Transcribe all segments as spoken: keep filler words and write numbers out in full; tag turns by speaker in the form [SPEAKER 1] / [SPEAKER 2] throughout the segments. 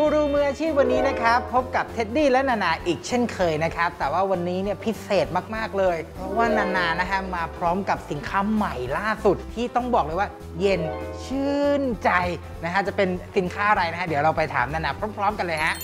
[SPEAKER 1] กูรูมืออาชีพวันนี้นะครับพบกับเท็ดดี้และนานาอีกเช่นเคยนะครับแต่ว่าวันนี้เนี่ยพิเศษมากๆเลยเพราะว่านานานะฮะมาพร้อมกับสินค้าใหม่ล่าสุดที่ต้องบอกเลยว่าเย็นชื่นใจนะฮะจะเป็นสินค้าอะไรนะฮะเดี๋ยวเราไปถามนานาพร้อมๆกันเลยฮะ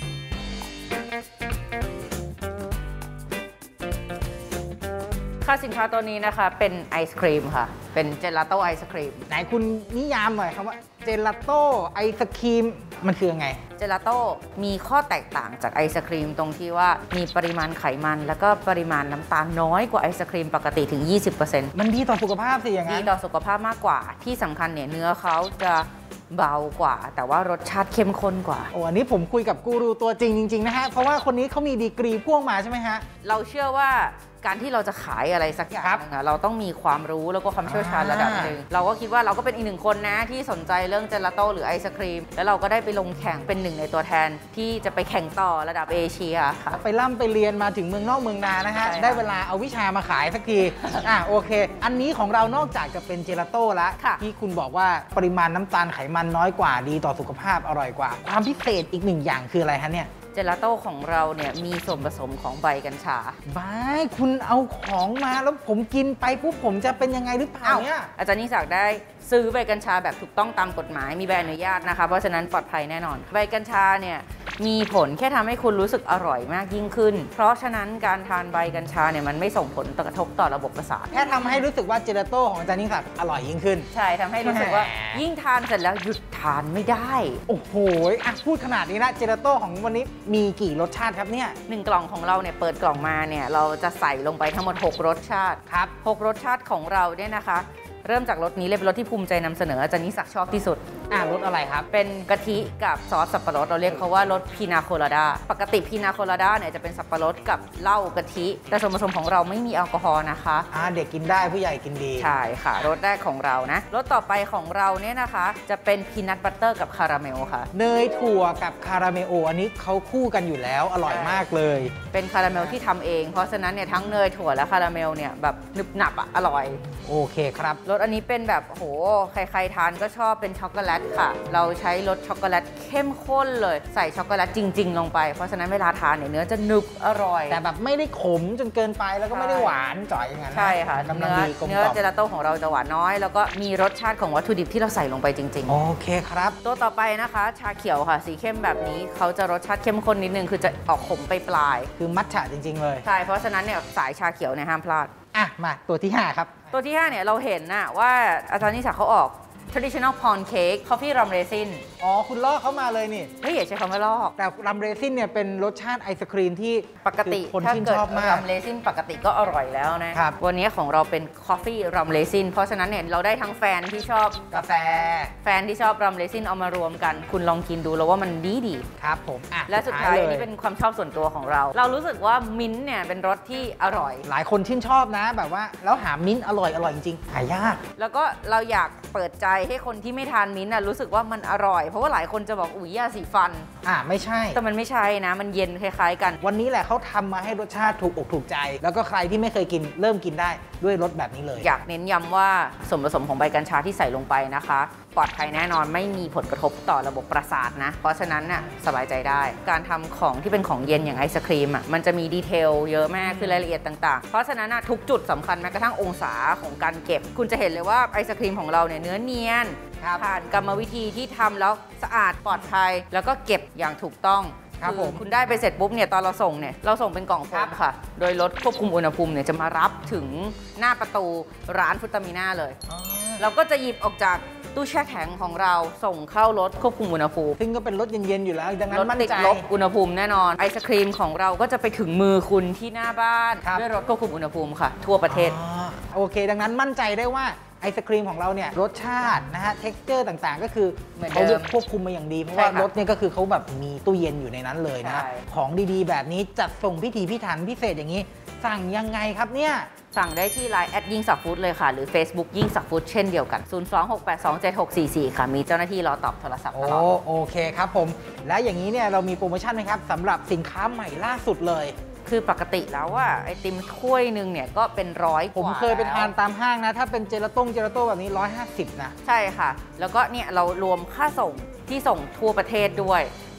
[SPEAKER 2] ค่ะสินค้าตัวนี้นะคะเป็นไอศครีมค่ะเป็นเจลาโต้ไอศครีม
[SPEAKER 1] ไหนคุณนิยามหน่อยคำว่าเจลาโต้ไอศครีมมันคือยังไง
[SPEAKER 2] เจลาโต้มีข้อแตกต่างจากไอศครีมตรงที่ว่ามีปริมาณไขมันแล้วก็ปริมาณน้ำตาลน้อยกว่าไอศครีมปกติถึง ยี่สิบเปอร์เซ็นต์
[SPEAKER 1] มันดีต่อสุขภาพสิอย่างนั้น
[SPEAKER 2] ดีต่อสุขภาพมากกว่าที่สำคัญเนี่ยเนื้อเขาจะเบากว่าแต่ว่ารสชาติเข้มข้นกว่า
[SPEAKER 1] โอ้อันนี้ผมคุยกับกูรูตัวจริงจริงๆนะฮะเพราะว่าคนนี้เขามีดีกรีพ่วงมาใช่ไหมฮะ
[SPEAKER 2] เราเชื่อว่าการที่เราจะขายอะไรสักอย่างนึงเราต้องมีความรู้แล้วก็ความเชี่ยวชาญระดับหนึ่งเราก็คิดว่าเราก็เป็นอีกหนึ่งคนนะที่สนใจเรื่องเจลาโต้หรือไอศครีมแล้วเราก็ได้ไปลงแข่งเป็นหนึ่งในตัวแทนที่จะไปแข่งต่อระดับเอเชียค่ะ
[SPEAKER 1] ไปล่ำไปเรียนมาถึงเมืองนอกเมืองนานะฮะได้เวลาเอาวิชามาขายสักทีอ่ะโอเคอันนี้ของเรานอกจากจะเป็นเจลาโต้แล้วที่คุณบอกว่าปริมาณน้ำตาลไขมันน้อยกว่าดีต่อสุขภาพอร่อยกว่าความพิเศษอีกหนึ่งอย่างคืออะไรฮะเนี่ย
[SPEAKER 2] เจลาโต้ของเราเนี่ยมีส่วนผสมของใบกัญชา
[SPEAKER 1] บ้าคุณเอาของมาแล้วผมกินไปปุ๊บผมจะเป็นยังไงหรือเปล่าเนี่ย
[SPEAKER 2] อาจารย์นิสักได้ซื้อใบกัญชาแบบถูกต้องตามกฎหมายมีใบอนุญาตนะคะเพราะฉะนั้นปลอดภัยแน่นอนใบกัญชาเนี่ยมีผลแค่ทำให้คุณรู้สึกอร่อยมากยิ่งขึ้นเพราะฉะนั้นการทานใบกัญชาเนี่ยมันไม่ส่งผลกระทบต่อระบบประสาท
[SPEAKER 1] แค่ทำให้รู้สึกว่าเจลาโต้ของอาจารย์นิสักอร่อยยิ่งขึ้น
[SPEAKER 2] ใช่ทำให้รู้สึกว่ายิ่งทานเสร็จแล้วหยุดทานไม่ได้
[SPEAKER 1] โอ้โหอ่ะพูดขนาดนี้นะเจลาโต้ของวันนี้มีกี่รสชาติครับเนี่ย
[SPEAKER 2] หนึ่งกล่องของเราเนี่ยเปิดกล่องมาเนี่ยเราจะใส่ลงไปทั้งหมดหกรสชาติ
[SPEAKER 1] ครับ
[SPEAKER 2] หกรสชาติของเราเนี่ยนะคะเริ่มจากรสนี้เลยเป็นรสที่ภูมิใจนำเสนออาจารย์นิสักชอบที่สุด
[SPEAKER 1] อ่ารสอะไรครับ
[SPEAKER 2] เป็นกะทิกับซอสสับปะรดเราเรียกเขาว่ารสพีนาโคลาดาปกติพีนาโคลาดาเนี่ยจะเป็นสับปะรดกับเหล้ากะทิแต่ส่วนผสมของเราไม่มีแอลกอฮอล์นะคะ
[SPEAKER 1] อ่าเด็กกินได้ผู้ใหญ่กินดี
[SPEAKER 2] ใช่ค่ะรสแรกของเรานะรสต่อไปของเราเนี่ยนะคะจะเป็นพีนัทบัตเตอร์กับคาราเมลค่ะ
[SPEAKER 1] เนยถั่วกับคาราเมลอันนี้เขาคู่กันอยู่แล้วอร่อยมากเลย
[SPEAKER 2] เป็นคาราเมลที่ทำเองเพราะฉะนั้นเนี่ยทั้งเนยถั่วและคาราเมลเนี่ยแบบหนึบหนับอะอร่อย
[SPEAKER 1] โอเคครับ
[SPEAKER 2] รสอันนี้เป็นแบบโหใครๆทานก็ชอบเป็นช็อกโกแลตค่ะเราใช้รสช็อกโกแลตเข้มข้นเลยใส่ช็อกโกแลตจริงๆลงไปเพราะฉะนั้นเวลาทานเนี่ยเนื้อจะหนึบอร่อย
[SPEAKER 1] แต่แบบไม่ได้ขมจนเกินไปแล้วก็ไม่ได้หวานจ่อยอย่างนั้น
[SPEAKER 2] ใช่ค่ะเนื้อเนื้อเจลาโต้ของเราจะหวานน้อยแล้วก็มีรสชาติของวัตถุดิบที่เราใส่ลงไปจริงๆ
[SPEAKER 1] โอเคครับ
[SPEAKER 2] ตัวต่อไปนะคะชาเขียวค่ะสีเข้มแบบนี้เขาจะรสชาติเข้มข้นนิดนึงคือจะออกขมไปปลาย
[SPEAKER 1] คือมัทฉะจริงๆเลย
[SPEAKER 2] ใช่เพราะฉะนั้นเนี่ยสายชาเขียวเนี่ยห้ามพลาด
[SPEAKER 1] อ่ะมาตัวที่ห้าครับ
[SPEAKER 2] ตัวที่ห้าเนี่ยเราเห็นนะว่าอาจารย์นิสักเขาออก traditional pound cake coffee rum raisin
[SPEAKER 1] อ๋อคุณลอกเขามาเลยนี่
[SPEAKER 2] เฮ้ยอย่าใช้คำว่าลอก
[SPEAKER 1] แต่รัมเรซินเนี่ยเป็นรสชาติไอศครีมที่
[SPEAKER 2] ปกติ
[SPEAKER 1] คนชื่นชอบมาก
[SPEAKER 2] รัมเรซินปกติก็อร่อยแล้วนะครับวันนี้ของเราเป็น coffee rum raisin เพราะฉะนั้นเนี่ยเราได้ทั้งแฟนที่ชอบ
[SPEAKER 1] กาแฟ
[SPEAKER 2] แฟนที่ชอบรัมเรซินเอามารวมกันคุณลองกินดูแล้วว่ามันดีดี
[SPEAKER 1] ครับผมอ่ะ
[SPEAKER 2] และสุดท้ายนี่เป็นความชอบส่วนตัวของเราเรารู้สึกว่ามิ้นท์เนี่ยเป็นรสที่อร่อย
[SPEAKER 1] หลายคนชื่นชอบนะแบบว่าแล้วหามิ้นท์อร่อยอร่อยจริงๆหายาก
[SPEAKER 2] แล้วก็เราอยากเปิดใจให้คนที่ไม่ทานมิ้นท์รู้สึกว่ามันอร่อยเพราะว่าหลายคนจะบอกอุ๊ยยาสีฟัน
[SPEAKER 1] อ่าไม่ใช่
[SPEAKER 2] แต่มันไม่ใช่นะมันเย็นคล้ายๆกัน
[SPEAKER 1] วันนี้แหละเขาทำมาให้รสชาติถูกอกถูกใจแล้วก็ใครที่ไม่เคยกินเริ่มกินได้ด้วยรสแบบนี้เลย
[SPEAKER 2] อยากเน้นย้ำว่าส่วนผสมของใบกัญชาที่ใส่ลงไปนะคะปลอดภัยแน่นอนไม่มีผลกระทบต่อระบบประสาทนะเพราะฉะนั้นน่ะสบายใจได้การทำของที่เป็นของเย็นอย่างไอศครีมอ่ะมันจะมีดีเทลเยอะมากคือรายละเอียดต่างๆเพราะฉะนั้นทุกจุดสำคัญแม้กระทั่งองศาของการเก็บคุณจะเห็นเลยว่าไอศครีมของเราเนี่ยเนื้อเนียนผ่านกรรมวิธีที่ทำแล้วสะอาดปลอดภัยแล้วก็เก็บอย่างถูกต้องคือคุณได้ไปเสร็จปุ๊บเนี่ยตอนเราส่งเนี่ยเราส่งเป็นกล่องโฟมค่ะโดยรถควบคุมอุณหภูมิเนี่ยจะมารับถึงหน้าประตูร้านฟุตามิน่าเลยเราก็จะหยิบออกจากตู้แช่แข็งของเราส่งเข้ารถควบคุมอุณหภูมิ
[SPEAKER 1] ซึ่งก็เป็นรถเย็นๆอยู่แล้วดังนั้นมั่นใจ
[SPEAKER 2] ลบอุณหภูมิแน่นอนไอศครีมของเราก็จะไปถึงมือคุณที่หน้าบ้านด้วยรถควบคุมอุณหภูมิค่ะทั่วประเทศ
[SPEAKER 1] โอเคดังนั้นมั่นใจได้ว่าไอศครีมของเราเนี่ยรสชาตินะฮะ texture ต่างๆก็คือเขาควบคุมมาอย่างดีเพราะว่ารถเนี่ยก็คือเขาแบบมีตู้เย็นอยู่ในนั้นเลยนะของดีๆแบบนี้จัดส่งพิถีพิถันพิเศษอย่างนี้สั่งยังไงครับเนี่ย
[SPEAKER 2] สั่งได้ที่ ไลน์ แอท ยิ่งศักดิ์ฟู้ดเลยค่ะหรือ Facebook ยิ่งศักดิ์ฟู้ดเช่นเดียวกันศูนย์ สอง หก แปด สอง เจ็ด หก สี่ สี่ค่ะมีเจ้าหน้าที่รอตอบโทรศัพท์ตลอด
[SPEAKER 1] โอเคครับผมและอย่างนี้เนี่ยเรามีโปรโมชั่นไหมครับสำหรับสินค้าใหม่ล่าสุดเลย
[SPEAKER 2] คือปกติแล้วว่าไอติมถ้วยหนึ่งเนี่ยก็เป็นร้อยกว่า
[SPEAKER 1] ผมเคยไปทานตามห้างนะถ้าเป็นเจลาต้งเจลาโต้แบบนี้หนึ่งร้อยห้าสิบนะ
[SPEAKER 2] ใช่ค่ะแล้วก็เนี่ยเรารวมค่าส่งที่ส่งทั่วประเทศด้วย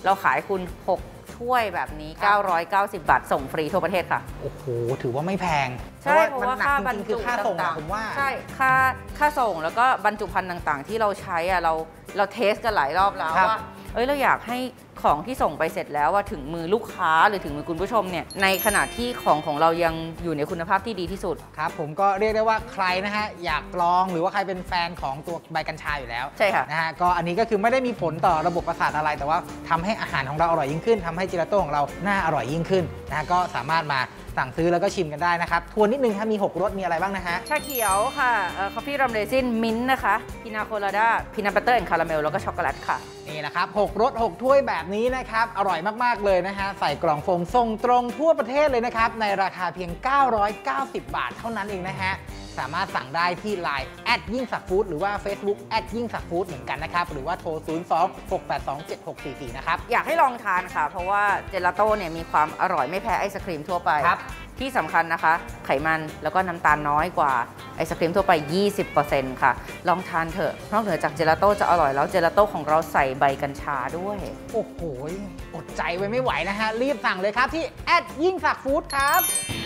[SPEAKER 2] เราขายคุณหกถ้วยแบบนี้เก้าร้อยเก้าสิบบาทส่งฟรีทั่วประเทศค่ะ
[SPEAKER 1] โอ้โหถือว่าไม่แพง
[SPEAKER 2] ใช่เพราะว่าค่าบรร
[SPEAKER 1] จงๆ
[SPEAKER 2] จุ
[SPEAKER 1] คือค่าส่งอะ
[SPEAKER 2] ต่าง
[SPEAKER 1] ผมว่า
[SPEAKER 2] ๆใช่ค่าค่าส่งแล้วก็บรรจุภัณฑ์ต่างๆ ที่เราใช้อะเราเราเทสกันหลายรอบแล้วว่าเอ้ยเราอยากให้ของที่ส่งไปเสร็จแล้วว่าถึงมือลูกค้าหรือถึงมือคุณผู้ชมเนี่ยในขณะที่ของของเรายังอยู่ในคุณภาพที่ดีที่สุด
[SPEAKER 1] ครับผมก็เรียกได้ว่าใครนะฮะอยากลองหรือว่าใครเป็นแฟนของตัวใบกัญชาอยู่แล้ว
[SPEAKER 2] ใช่ค่ะ
[SPEAKER 1] นะฮะก็อันนี้ก็คือไม่ได้มีผลต่อระบบประสาทอะไรแต่ว่าทำให้อาหารของเราอร่อยยิ่งขึ้นทำให้เจลาโต้ของเราน่าอร่อยยิ่งขึ้นนะก็สามารถมาสั่งซื้อแล้วก็ชิมกันได้นะครับทวนนิดนึงครับมีหกรสมีอะไรบ้างนะฮะ
[SPEAKER 2] ชาเขียวค่ะคอฟฟี่รัมเรซินมิ้นท์นะคะพินาโคลาดาพินาบัตเตอร์แอนด์คาราเมลแล้วก็ช็อกโกแลตค่ะ
[SPEAKER 1] นี่นะครับหกรสหกถ้วยแบบนี้นะครับอร่อยมากๆเลยนะฮะใส่กล่องโฟมส่งตรงทั่วประเทศเลยนะครับในราคาเพียงเก้าร้อยเก้าสิบบาทเท่านั้นเองนะฮะสามารถสั่งได้ที่ ไลน์ แอดยิ่งศักดิ์ฟู้ดหรือว่า Facebook แอดยิ่งศักดิ์ฟู้ดเหมือนกันนะครับหรือว่าโทร ศูนย์ สอง หก แปด สอง เจ็ด หก สี่ สี่ นะครับ
[SPEAKER 2] อยากให้ลองทานค่ะเพราะว่าเจลาโต้เนี่ยมีความอร่อยไม่แพ้ไอศครีมทั่วไป
[SPEAKER 1] ครับ
[SPEAKER 2] ที่สำคัญนะคะไขมันแล้วก็น้ำตาลน้อยกว่าไอศครีมทั่วไป ยี่สิบเปอร์เซ็นต์ ค่ะลองทานเถอะนอกเหนือจากเจลาโต้จะอร่อยแล้วเจลาโต้ของเราใส่ใบกัญชาด้วย
[SPEAKER 1] โอ้โหอดใจไว้ไม่ไหวนะฮะรีบสั่งเลยครับที่แอดยิ่งศักดิ์ฟู้ดครับ